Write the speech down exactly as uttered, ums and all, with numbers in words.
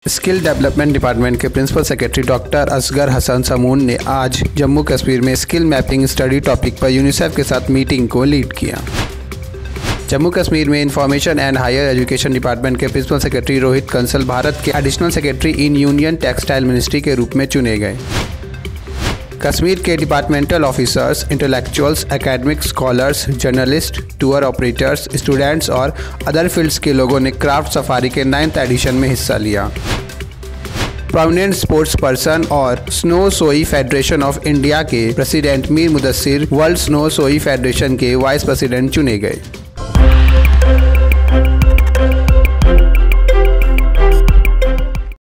Skill development department के principal secretary doctor Asgar Hasan Samoon ने आज जम्मू कश्मीर में स्किल मैपिंग स्टडी टॉपिक पर यूनिसेफ के साथ मीटिंग को लीड किया। जम्मू कश्मीर में information and higher education department के प्रिंसिपल सेक्रेटरी रोहित कंसल भारत के additional secretary in union textile ministry के रूप में चुने गए। कश्मीर के departmental officers, intellectuals, academic scholars, journalist, tour operators, students और अदर फील्ड्स के लोगों ने क्राफ्ट सफारी के नाइन्थ एडिशन में हिस्सा लिया। प्रोमिनेंट स्पोर्ट्स पर्सन और snow shoe federation of India के president Mir Mudassir world snow shoe federation के वाइस प्रेसिडेंट चुने गए।